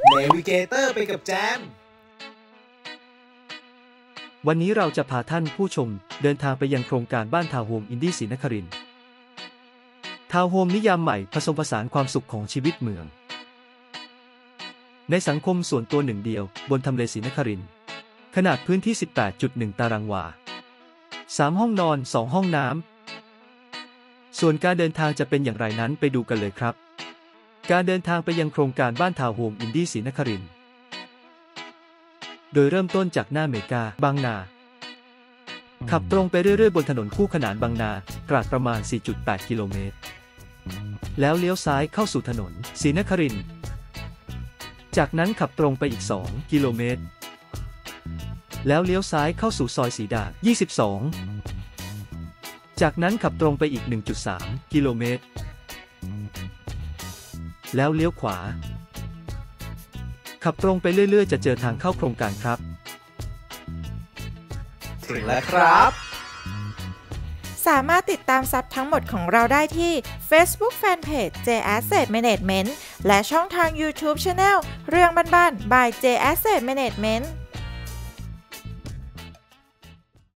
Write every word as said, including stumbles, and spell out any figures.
Navigator ไปกับแจมวันนี้เราจะพาท่านผู้ชมเดินทางไปยังโครงการบ้านทาวน์โฮมอินดี้ศรีนครินทร์ทาวน์โฮมนิยามใหม่ผสมผสานความสุขของชีวิตเมืองในสังคมส่วนตัวหนึ่งเดียวบนทำเลศรีนครินทร์ขนาดพื้นที่ สิบแปดจุดหนึ่ง ตารางวาสามห้องนอนสองห้องน้ำส่วนการเดินทางจะเป็นอย่างไรนั้นไปดูกันเลยครับการเดินทางไปยังโครงการบ้านทาวน์โฮมอินดี้ศรีนครินทร์โดยเริ่มต้นจากหน้าเมกาบางนาขับตรงไปเรื่อยๆบนถนนคู่ขนานบางนาตราดประมาณ สี่จุดแปด กิโลเมตรแล้วเลี้ยวซ้ายเข้าสู่ถนนศรีนครินทร์จากนั้นขับตรงไปอีกสองกิโลเมตรแล้วเลี้ยวซ้ายเข้าสู่ซอยสีดายี่สิบสองจากนั้นขับตรงไปอีก หนึ่งจุดสาม กิโลเมตรแล้วเลี้ยวขวาขับตรงไปเรื่อยๆจะเจอทางเข้าโครงการครับถึงแล้วครับสามารถติดตามซับทั้งหมดของเราได้ที่ Facebook Fanpage เจ Asset Management และช่องทาง YouTube Channel เรื่องบ้านๆ by เจ Asset Management